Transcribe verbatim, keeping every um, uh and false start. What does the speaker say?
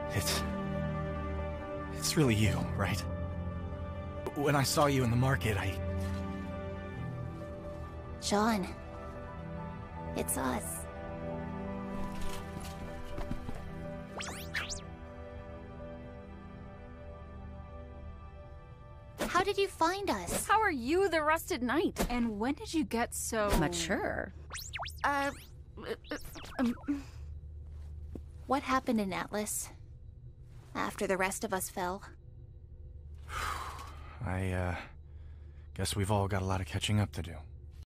It's... It's really you, right? When I saw you in the market, I... Jaune. It's us. How did you find us? How are you the Rusted Knight? And when did you get so... mature? Uh... uh, um, What happened in Atlas? After the rest of us fell? I, uh... guess we've all got a lot of catching up to do.